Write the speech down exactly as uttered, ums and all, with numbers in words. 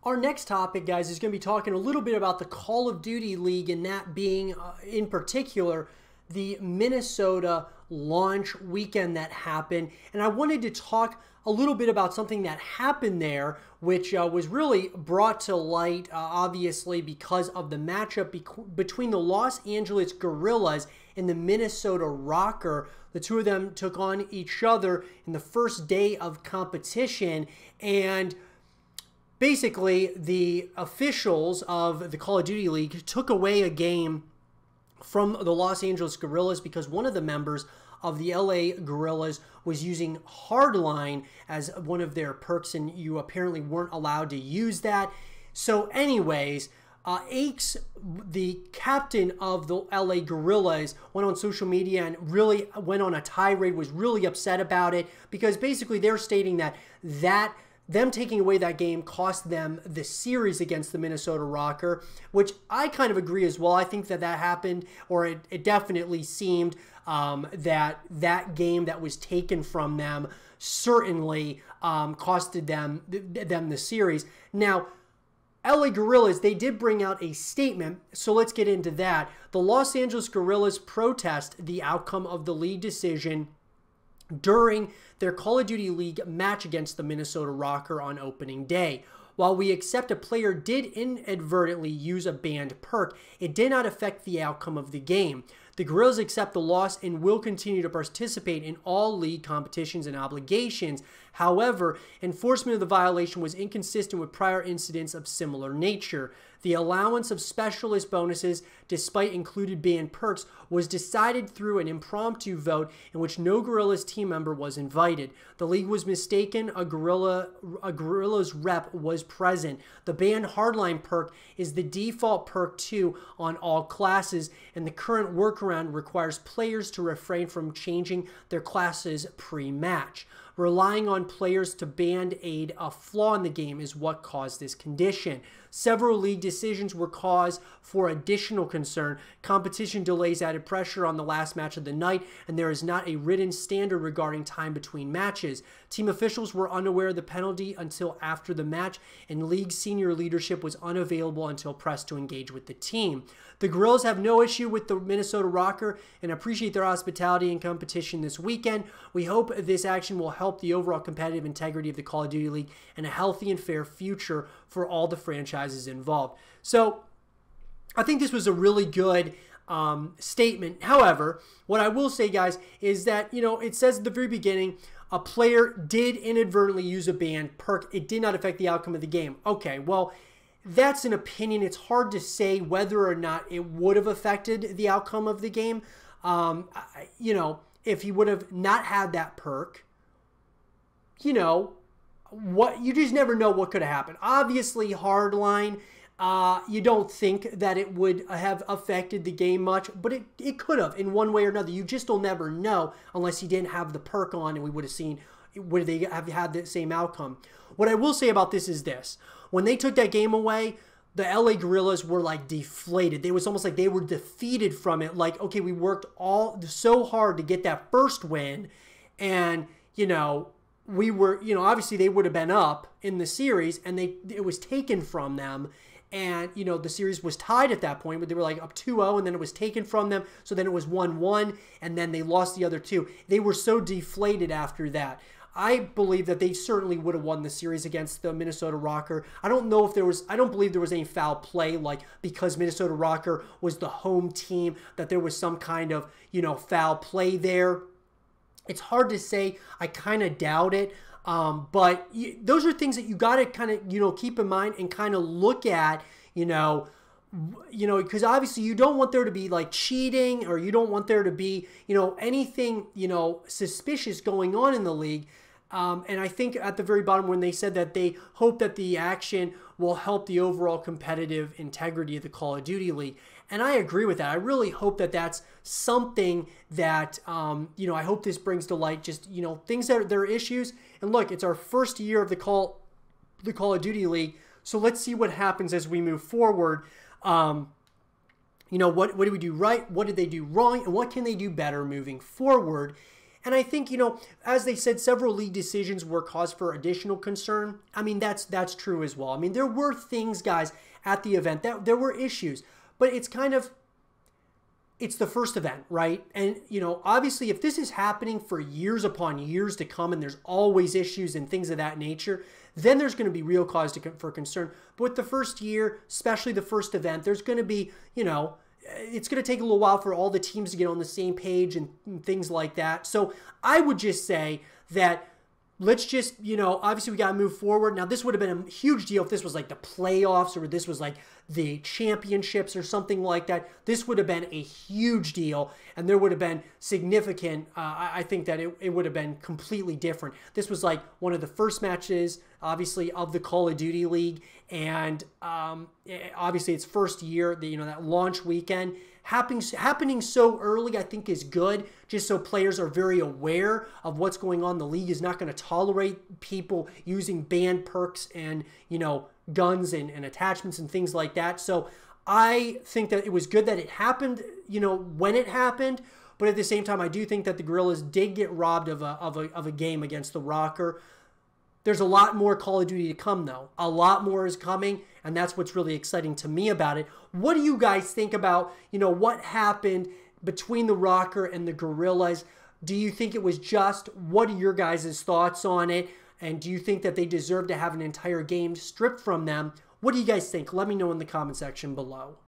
Our next topic, guys, is going to be talking a little bit about the Call of Duty League, and that being, uh, in particular, the Minnesota launch weekend that happened. And I wanted to talk a little bit about something that happened there, which uh, was really brought to light, uh, obviously, because of the matchup be between the Los Angeles Guerrillas and the Minnesota Rokkr. The two of them took on each other in the first day of competition, and basically, the officials of the Call of Duty League took away a game from the Los Angeles Guerrillas because one of the members of the L A Guerrillas was using Hardline as one of their perks, and you apparently weren't allowed to use that. So anyways, uh, Aches, the captain of the L A Guerrillas, went on social media and really went on a tirade, was really upset about it because basically they're stating that that them taking away that game cost them the series against the Minnesota Rokkr, which I kind of agree as well. I think that that happened, or it, it definitely seemed um, that that game that was taken from them certainly um, costed them, them the series. Now, L A Guerrillas, they did bring out a statement, so let's get into that. The Los Angeles Guerrillas protest the outcome of the league decision during their Call of Duty League match against the Minnesota Rokkr on opening day. While we accept a player did inadvertently use a banned perk, it did not affect the outcome of the game. The Guerrillas accept the loss and will continue to participate in all league competitions and obligations. However, enforcement of the violation was inconsistent with prior incidents of similar nature. The allowance of specialist bonuses, despite included banned perks, was decided through an impromptu vote in which no Guerrillas team member was invited. The league was mistaken. A Guerrilla, a Guerrillas rep was present. The banned Hardline perk is the default perk too on all classes, and the current workaround requires players to refrain from changing their classes pre-match. Relying on players to band-aid a flaw in the game is what caused this condition. Several league decisions were cause for additional concern. Competition delays added pressure on the last match of the night, and there is not a written standard regarding time between matches. Team officials were unaware of the penalty until after the match, and league senior leadership was unavailable until pressed to engage with the team. The Guerrillas have no issue with the Minnesota Rokkr and appreciate their hospitality and competition this weekend. We hope this action will help the overall competitive integrity of the Call of Duty League and a healthy and fair future for all the franchises involved. So I think this was a really good um, statement. However, what I will say, guys, is that, you know, it says at the very beginning, a player did inadvertently use a banned perk. It did not affect the outcome of the game. Okay, well, that's an opinion. It's hard to say whether or not it would have affected the outcome of the game. Um, you know, if he would have not had that perk, you know, what you just never know what could have happened. Obviously, Hardline, uh, you don't think that it would have affected the game much, but it, it could have in one way or another. You just will never know unless he didn't have the perk on, and we would have seen, would they have had the same outcome. What I will say about this is this. When they took that game away, the L A Guerrillas were like deflated. It was almost like they were defeated from it. Like, okay, we worked all so hard to get that first win, and, you know, we were, you know, obviously they would have been up in the series, and they it was taken from them. And, you know, the series was tied at that point, but they were like up two oh, and then it was taken from them. So then it was one one, and then they lost the other two. They were so deflated after that. I believe that they certainly would have won the series against the Minnesota Rokkr. I don't know if there was, I don't believe there was any foul play, like because Minnesota Rokkr was the home team, that there was some kind of, you know, foul play there. It's hard to say. I kind of doubt it. Um, but you, those are things that you got to kind of, you know, keep in mind and kind of look at, you know, you know, because obviously you don't want there to be like cheating, or you don't want there to be, you know, anything, you know, suspicious going on in the league. Um, and I think at the very bottom when they said that they hope that the action will help the overall competitive integrity of the Call of Duty League. And I agree with that. I really hope that that's something that, um, you know, I hope this brings to light just, you know, things that are, there are issues. And look, it's our first year of the Call, the Call of Duty League. So let's see what happens as we move forward. Um, you know, what, what did we do right? What did they do wrong? And what can they do better moving forward? And I think, you know, as they said, several league decisions were cause for additional concern. I mean, that's that's true as well. I mean, there were things, guys, at the event that there were issues, but it's kind of, it's the first event, right? And, you know, obviously if this is happening for years upon years to come and there's always issues and things of that nature, then there's going to be real cause to, for concern. But with the first year, especially the first event, there's going to be, you know, it's going to take a little while for all the teams to get on the same page and, and things like that. So I would just say that let's just, you know, obviously we got to move forward. Now, this would have been a huge deal if this was like the playoffs or this was like the championships or something like that. This would have been a huge deal, and there would have been significant, uh, I think that it, it would have been completely different. This was like one of the first matches, obviously, of the Call of Duty League, and um, obviously its first year, the, you know, that launch weekend. Happening, happening so early, I think, is good, just so players are very aware of what's going on. The league is not going to tolerate people using banned perks and, you know, guns and, and attachments and things like that. So I think that it was good that it happened, you know, when it happened. But at the same time, I do think that the Guerrillas did get robbed of a, of a, of a game against the Rokkr. There's a lot more Call of Duty to come, though. A lot more is coming, and that's what's really exciting to me about it. What do you guys think about, you know, what happened between the Rokkr and the Guerrillas? Do you think it was just? What are your guys' thoughts on it? And do you think that they deserve to have an entire game stripped from them? What do you guys think? Let me know in the comment section below.